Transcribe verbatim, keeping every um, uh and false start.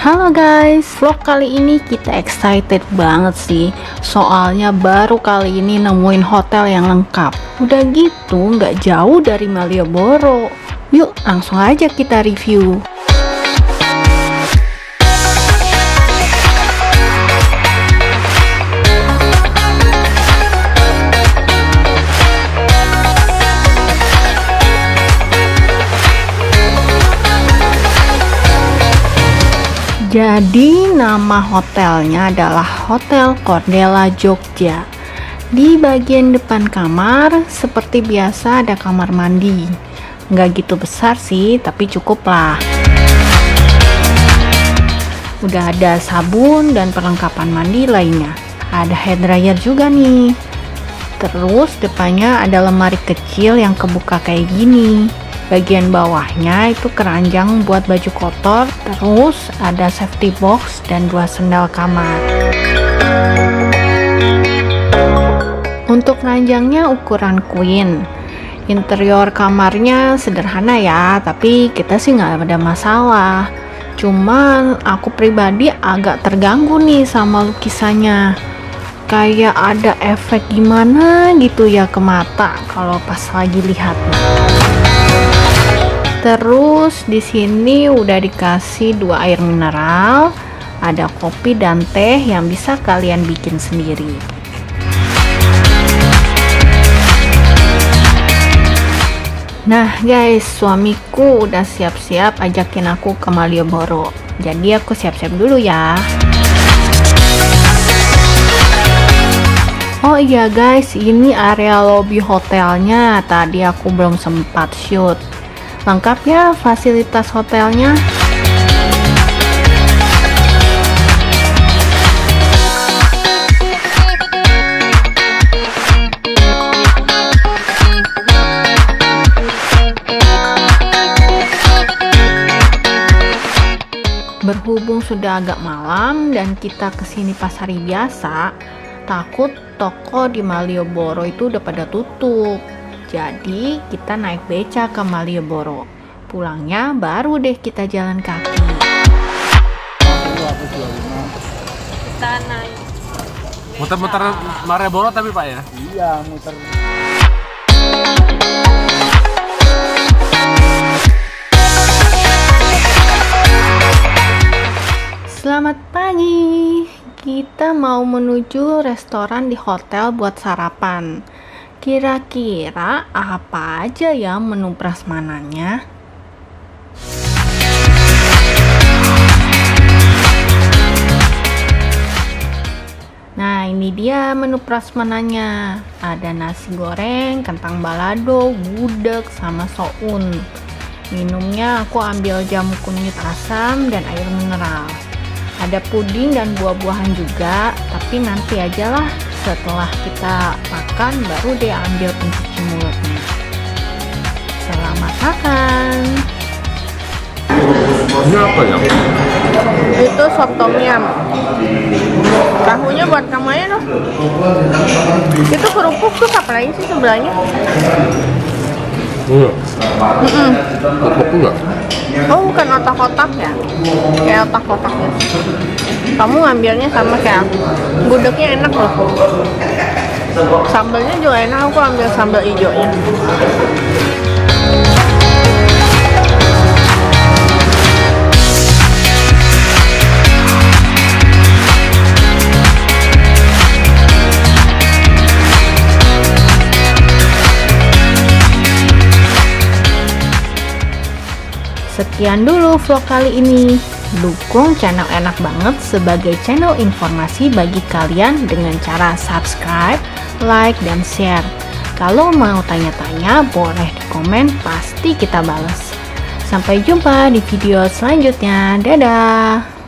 Halo guys, vlog kali ini kita excited banget sih. Soalnya baru kali ini nemuin hotel yang lengkap. Udah gitu nggak jauh dari Malioboro. Yuk langsung aja kita review. Jadi nama hotelnya adalah Hotel Cordella Jogja. Di bagian depan kamar seperti biasa ada kamar mandi. Nggak gitu besar sih, tapi cukup lah. Udah ada sabun dan perlengkapan mandi lainnya. Ada hair dryer juga nih. Terus depannya ada lemari kecil yang kebuka kayak gini. Bagian bawahnya itu keranjang buat baju kotor, terus ada safety box dan dua sendal kamar. Untuk keranjangnya ukuran queen. Interior kamarnya sederhana ya, tapi kita sih nggak ada masalah. Cuman aku pribadi agak terganggu nih sama lukisannya. Kayak ada efek gimana gitu ya ke mata kalau pas lagi lihat. Terus di sini udah dikasih dua air mineral, ada kopi dan teh yang bisa kalian bikin sendiri. Nah guys, suamiku udah siap-siap ajakin aku ke Malioboro. Jadi aku siap-siap dulu ya. Oh iya guys, ini area lobby hotelnya. Tadi aku belum sempat shoot. Lengkap ya fasilitas hotelnya. Berhubung sudah agak malam dan kita kesini pas hari biasa, takut toko di Malioboro itu udah pada tutup. Jadi kita naik beca ke Malioboro. Pulangnya baru deh kita jalan kaki. Kita naik muter-muter Malioboro tapi Pak ya? Iya, muter. Selamat pagi. Kita mau menuju restoran di hotel buat sarapan. Kira-kira apa aja ya menu prasmanannya? Nah ini dia menu prasmanannya. Ada nasi goreng, kentang balado, gudeg, sama soun. Minumnya aku ambil jamu kunyit asam dan air mineral. Ada puding dan buah-buahan juga, tapi nanti aja lah. Setelah kita makan baru dia ambil pencuci mulutnya. Selamat makan. Ini apa ya? Itu sop tom yum. Tahunya buat kamu aja loh. Itu kerupuk tuh apa lagi sih sebelahnya? Enggak. Mm-mm. Kerupuk enggak? Oh bukan otak-otak ya? Kayak otak-otak ya. Kamu ngambilnya sama kayak aku. Gudegnya enak loh. Sambalnya juga enak, aku ambil sambal hijaunya. Sekian dulu vlog kali ini. Dukung channel Enak Banget sebagai channel informasi bagi kalian dengan cara subscribe, like, dan share. Kalau mau tanya-tanya boleh di komen, pasti kita balas. Sampai jumpa di video selanjutnya. Dadah!